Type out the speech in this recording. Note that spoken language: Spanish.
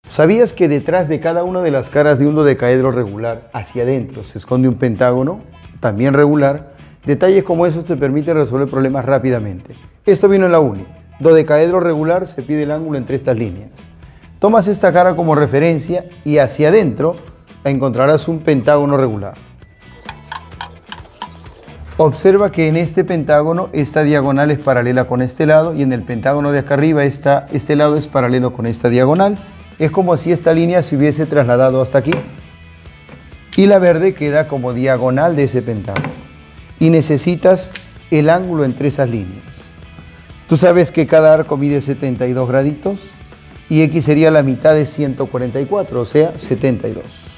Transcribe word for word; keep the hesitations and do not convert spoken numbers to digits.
¿Sabías que detrás de cada una de las caras de un dodecaedro regular, hacia adentro, se esconde un pentágono, también regular? Detalles como esos te permiten resolver problemas rápidamente. Esto vino en la uni. Dodecaedro regular, se pide el ángulo entre estas líneas. Tomas esta cara como referencia y hacia adentro encontrarás un pentágono regular. Observa que en este pentágono esta diagonal es paralela con este lado y en el pentágono de acá arriba esta, este lado es paralelo con esta diagonal. Es como si esta línea se hubiese trasladado hasta aquí y la verde queda como diagonal de ese pentágono. Y necesitas el ángulo entre esas líneas. Tú sabes que cada arco mide setenta y dos graditos y X sería la mitad de ciento cuarenta y cuatro, o sea, setenta y dos.